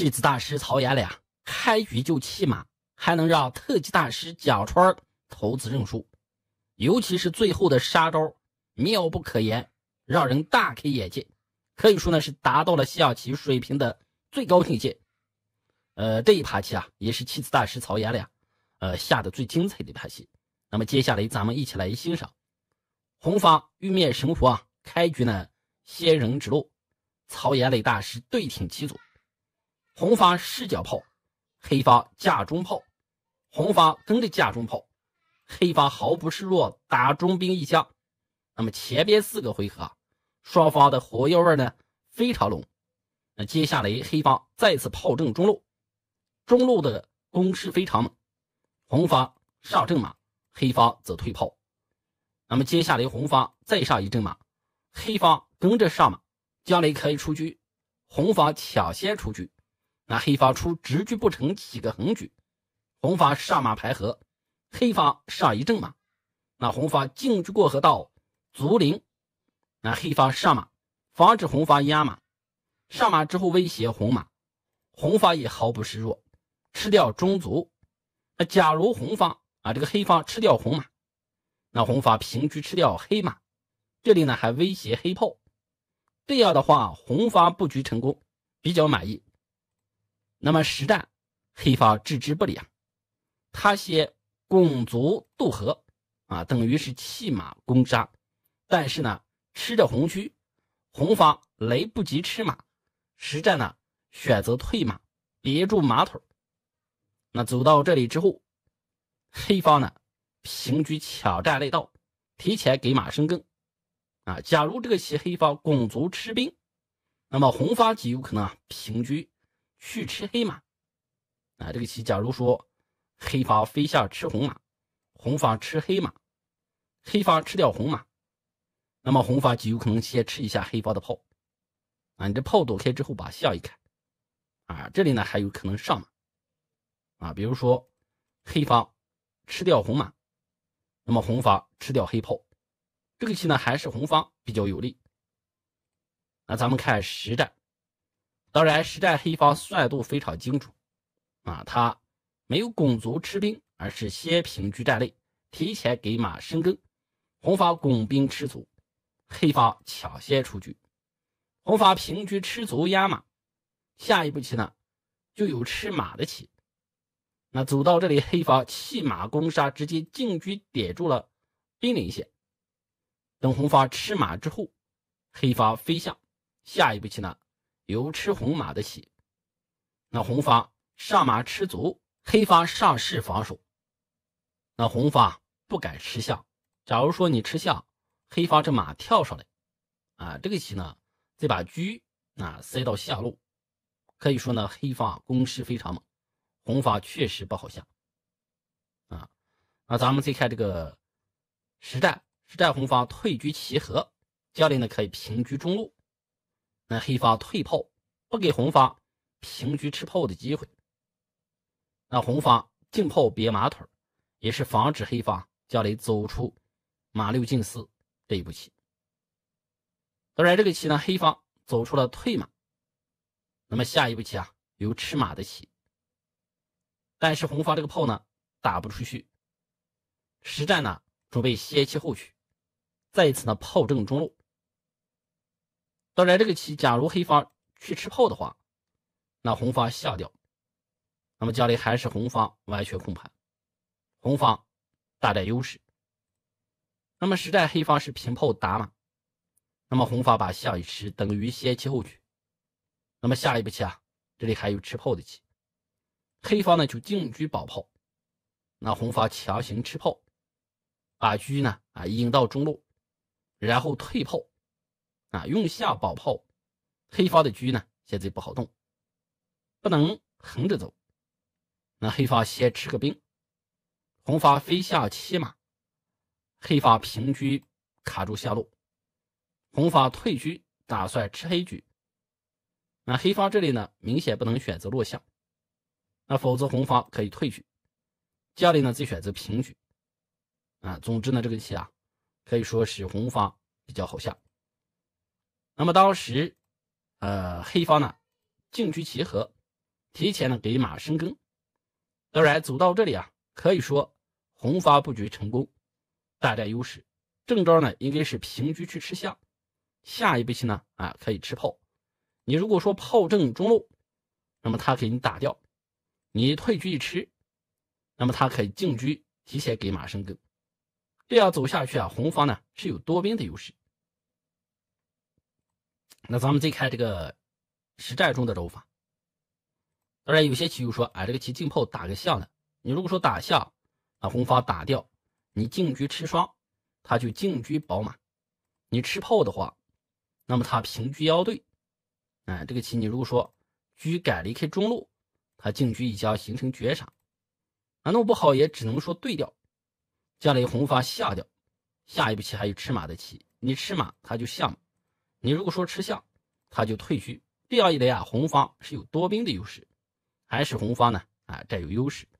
棋子大师曹岩俩开局就弃马，还能让特级大师蒋川投资认输，尤其是最后的杀招妙不可言，让人大开眼界，可以说呢是达到了象棋水平的最高境界。这一盘棋啊，也是棋子大师曹岩俩下的最精彩的一盘棋。那么接下来咱们一起来欣赏。红方玉面神佛啊，开局呢仙人指路，曹岩磊大师对挺棋组，红方视角炮，黑方架中炮，红方跟着架中炮，黑方毫不示弱打中兵一枪。那么前边4个回合啊，双方的火药味呢非常浓。那接下来黑方再次炮正中路，中路的攻势非常猛，红方上正马，黑方则退炮。那么接下来红方再上一阵马，黑方跟着上马，将来可以出车，红方抢先出车。那黑方出直车不成，起个横车，红方上马排河，黑方上一正马。那红方进车过河到卒陵，那黑方上马防止红方压马，上马之后威胁红马，红方也毫不示弱，吃掉中卒。那假如红方这个黑方吃掉红马，那红方平车吃掉黑马，这里呢还威胁黑炮。这样的话红方布局成功，比较满意。那么实战黑方置之不理，他先拱卒渡河等于是弃马攻杀，但是呢吃着红车，红方来不及吃马，实战呢选择退马别住马腿。那走到这里之后，黑方呢平车抢占来道，提前给马生根假如这个棋黑方拱卒吃兵，那么红方极有可能平车去吃黑马这个棋假如说黑方飞象吃红马，红方吃黑马，黑方吃掉红马，那么红方极有可能先吃一下黑方的炮你这炮躲开之后把象一开这里呢还有可能上马比如说黑方吃掉红马，那么红方吃掉黑炮，这个棋呢还是红方比较有利。那咱们看实战，当然实战黑方算度非常精准他没有拱卒吃兵，而是先平车站内，提前给马生根，红方拱兵吃卒，黑方抢先出车，红方平车吃卒压马，下一步棋呢就有吃马的棋。那走到这里，黑方弃马攻杀，直接进车点住了兵临线。等红方吃马之后，黑方飞象，下一步棋呢有吃红马的棋。那红方上马吃卒，黑方上士防守。那红方不敢吃象，假如说你吃象，黑方这马跳上来这个棋呢再把车塞到下路，可以说呢黑方攻势非常猛，红方确实不好下那咱们再看这个实战红方退车齐合，将来呢可以平车中路，那黑方退炮，不给红方平车吃炮的机会。那红方进炮别马腿，也是防止黑方将来走出马六进4这一步棋。当然这个棋呢黑方走出了退马，那么下一步棋有吃马的棋，但是红方这个炮呢打不出去，实战呢准备先弃后取，再一次呢炮正中路。当然这个棋假如黑方去吃炮的话，那红方下掉，那么将来还是红方完全控盘，红方大占优势。那么实战黑方是平炮打马，那么红方把象一吃，等于先弃后取。那么下一步棋这里还有吃炮的棋，黑方呢就进车保炮，那红方强行吃炮，把车呢引到中路，然后退炮用象保炮，黑方的车呢现在不好动，不能横着走，那黑方先吃个兵，红方飞象骑马，黑方平车卡住下路，红方退车打算吃黑车，那黑方这里呢明显不能选择落象，那否则红方可以退车，将来呢再选择平车总之呢这个棋可以说是红方比较好下。那么当时黑方呢进车齐合， 提前呢给马生根。当然走到这里啊，可以说红发布局成功，大占优势。正招呢应该是平车去吃象，下一步棋呢可以吃炮。你如果说炮正中路，那么他给你打掉，你退车一吃，那么他可以进车提前给马生根。这样走下去啊，红方呢是有多兵的优势。那咱们再看这个实战中的招法。当然有些棋友说这个棋进炮打个象的，你如果说打象，红方打掉，你进车吃双，他就进车保马。你吃炮的话，那么他平车腰对，这个棋你如果说车改离开中路，他进车一将形成绝杀，弄不好也只能说对掉，将来红发下掉。下一步棋还有吃马的棋，你吃马他就象马，你如果说吃象，他就退车。这样一来红方是有多兵的优势，还是红方呢占有优势。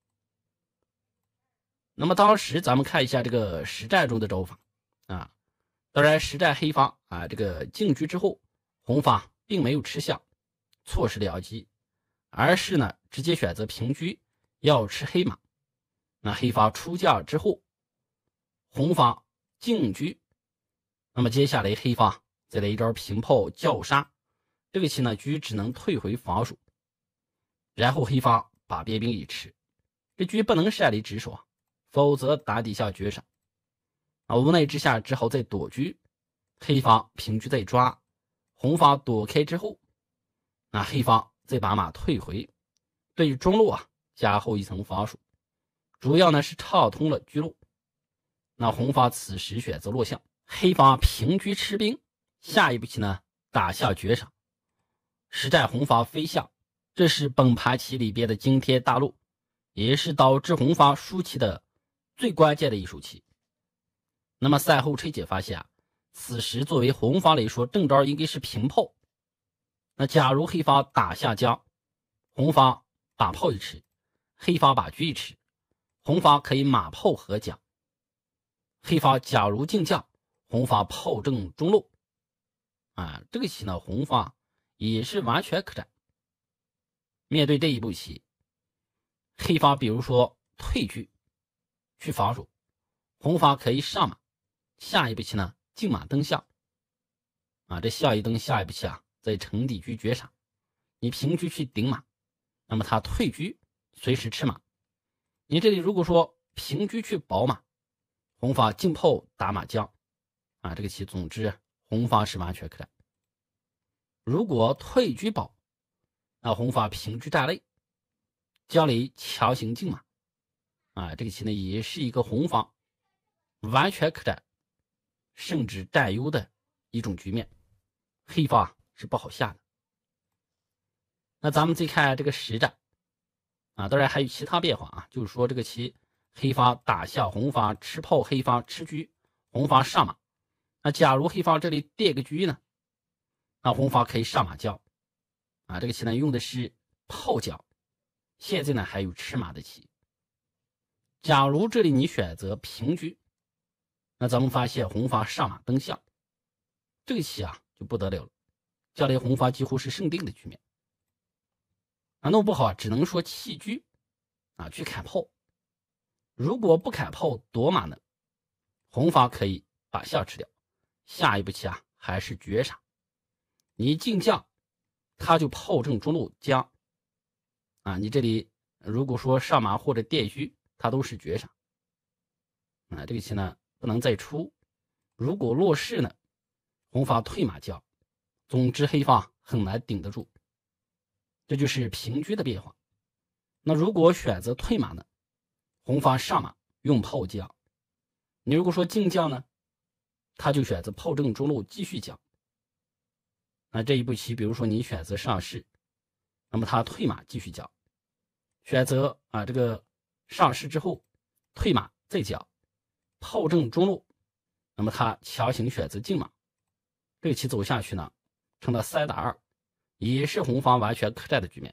那么当时咱们看一下这个实战中的招法当然实战黑方这个进车之后，红方并没有吃象，错失良机，而是呢直接选择平车要吃黑马。那黑方出将之后，红方进车，那么接下来黑方再来一招平炮叫杀，这个棋呢车只能退回防守，然后黑方把边兵一吃，这车不能擅离直手否则打底下绝杀。无奈之下只好再躲车，黑方平车再抓，红方躲开之后，黑方再把马退回，对于中路加厚一层防守，主要呢是畅通了车路。那红方此时选择落象，黑方平车吃兵，下一步棋呢打下绝杀，实战红方飞象，这是本盘棋里边的惊天大路，也是导致红方输棋的最关键的一手棋。那么赛后拆解发现此时作为红方来说，正招应该是平炮。那假如黑方打下将，红方把炮一吃，黑方把车一吃，红方可以马炮合将。黑方假如进将，红方炮正中路这个棋呢红方也是完全可战。面对这一步棋，黑方比如说退车去防守，红方可以上马，下一步棋呢进马登象这象一登，下一步棋在城底车绝杀，你平车去顶马，那么他退车随时吃马。你这里如果说平车去保马，红方进炮打马将这个棋总之红方是完全可战。如果退车保，那红方平车占肋，将来强行进马这个棋呢也是一个红方完全可战甚至占优的一种局面，黑方是不好下的。那咱们再看这个实战当然还有其他变化就是说这个棋黑方打下，红方吃炮，黑方吃车，红方上马。那假如黑方这里垫个车呢，那红方可以上马将这个棋呢用的是炮将，现在呢还有吃马的棋。假如这里你选择平车，那咱们发现红方上马登象，这个棋就不得了了，将来红方几乎是胜定的局面弄不好只能说弃车去砍炮。如果不砍炮夺马呢，红方可以把象吃掉，下一步棋还是绝杀。你进将，他就炮正中路将你这里如果说上马或者垫车，它都是绝杀这个棋呢不能再出。如果落士呢，红方退马将，总之黑方很难顶得住，这就是平车的变化。那如果选择退马呢，红方上马用炮将，你如果说进将呢，他就选择炮正中路继续将。那这一步棋比如说你选择上士，那么他退马继续将，选择这个上士之后退马再将，炮正中路，那么他强行选择进马，这个棋走下去呢成了3打2，也是红方完全可战的局面。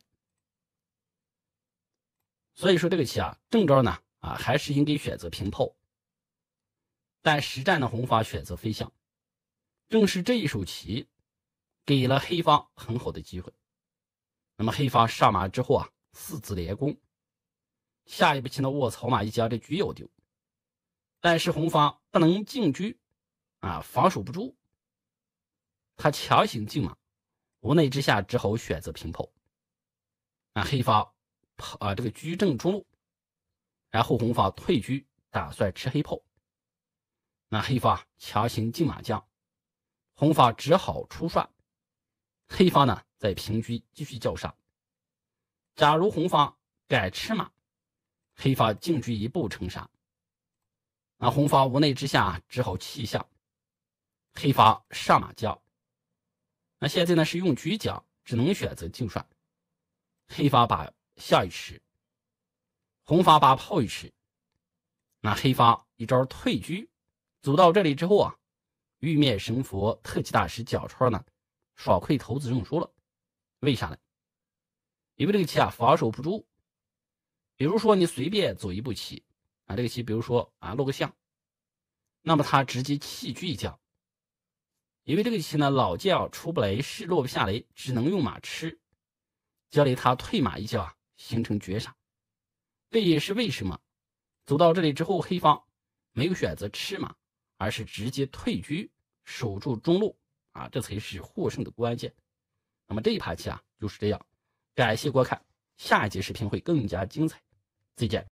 所以说这个棋正招呢还是应该选择平炮，但实战的红方选择飞象。正是这一手棋给了黑方很好的机会。 那么黑方上马之后啊，4子连攻，下一步棋呢卧草马一将，这车要丢，但是红方不能进车啊，防守不住，他强行进马，无奈之下只好选择平炮。啊，黑方这个车正中路，然后红方退车，打算吃黑炮。那黑方强行进马将，红方只好出帅。黑方呢在平车继续叫杀。假如红方改吃马，黑方进车一步成杀。那红方无奈之下只好弃象，黑方上马将。那现在呢是用车将，只能选择进帅。黑方把象一吃，红方把炮一吃。那黑方一招退车，走到这里之后啊，玉面神佛特级大师脚川呢爽快投子认输了。为啥呢？因为这个棋啊防守不住。比如说你随便走一步棋啊，这个棋比如说啊落个象，那么他直接弃车一将。因为这个棋呢老将出不来，士落不下来，只能用马吃，将来他退马一将啊，形成绝杀。这也是为什么走到这里之后，黑方没有选择吃马，而是直接退车守住中路啊，这才是获胜的关键。那么这一盘棋啊就是这样。感谢观看，下一节视频会更加精彩，再见。